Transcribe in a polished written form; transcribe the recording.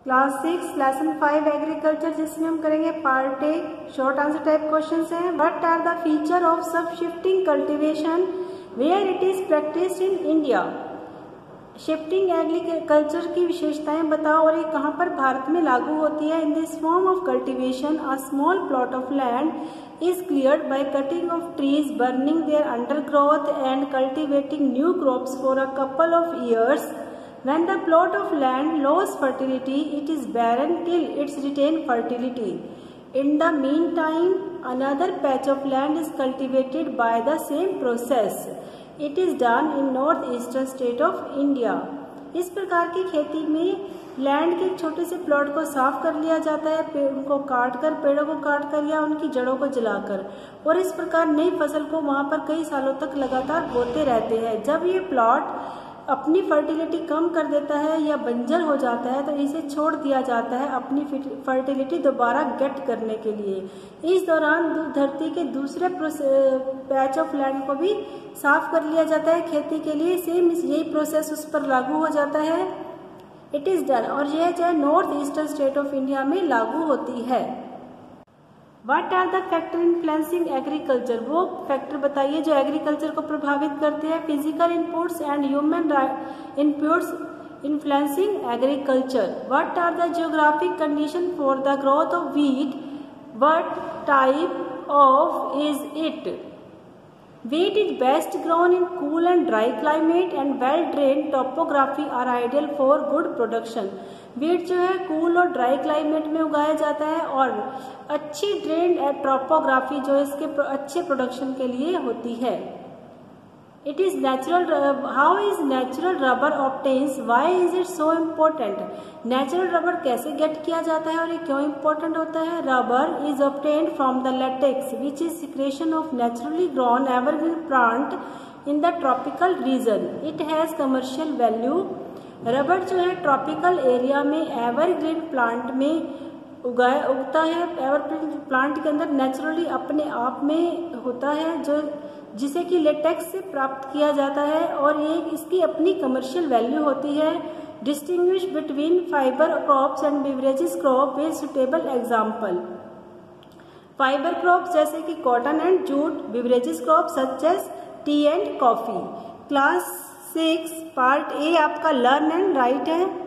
Class 6 lesson 5 agriculture, जिसमें हम करेंगे part A short answer type questions हैं। What are the feature of सब shifting cultivation where it is practised in India. Shifting agriculture की विशेषताएं बताओ और ये कहाँ पर भारत में लागू होती है। In this form of cultivation a small plot of land is cleared by cutting of trees, burning their undergrowth and cultivating new crops for a couple of years. When the plot of land loses fertility, it is barren till it retains fertility. In the meantime, another patch of land is cultivated by the same process. It is done in northeastern state of India. इस प्रकार की खेती में land के एक छोटे से plot को साफ कर लिया जाता है, पेड़ों को काट कर या उनकी जड़ों को जलाकर, और इस प्रकार नई फसल को वहां पर कई सालों तक लगातार बोते रहते हैं। जब ये प्लॉट अपनी फर्टिलिटी कम कर देता है या बंजर हो जाता है तो इसे छोड़ दिया जाता है अपनी फर्टिलिटी दोबारा गेट करने के लिए। इस दौरान धरती के दूसरे पैच ऑफ लैंड को भी साफ कर लिया जाता है खेती के लिए। सेम यही प्रोसेस उस पर लागू हो जाता है। इट इज डन, और यह जो है north eastern state of India में लागू होती है। What are the factor influencing agriculture, वो फैक्टर बताइए जो एग्रीकल्चर को प्रभावित करते हैं। Physical inputs and human inputs influencing agriculture. What are the geographic condition for the growth of wheat, what type of is it. Wheat is best grown in cool and dry climate and well-drained topography are ideal for good production. Wheat जो है cool और dry climate में उगाया जाता है और अच्छी drained topography जो इसके अच्छे प्रोडक्शन के लिए होती है। It is natural. How is natural rubber obtains? Why is it so important? Natural rubber कैसे गेट किया जाता है और ये क्यों इम्पोर्टेंट होता है। Rubber is obtained from the latex, which is secretion of naturally grown evergreen plant in the tropical region. It has commercial value. Rubber जो है ट्रॉपिकल एरिया में एवरग्रीन प्लांट में उगता है। एवरग्रीन प्लांट के अंदर नेचुरली अपने आप में होता है जो जिसे कि लेटेक्स से प्राप्त किया जाता है और ये इसकी अपनी कमर्शियल वैल्यू होती है। Distinguish between fibre crops and beverages crop is suitable example. Fibre crops जैसे कि cotton and jute, beverages crop such as tea and coffee. Class 6 part A आपका लर्न एंड राइट है।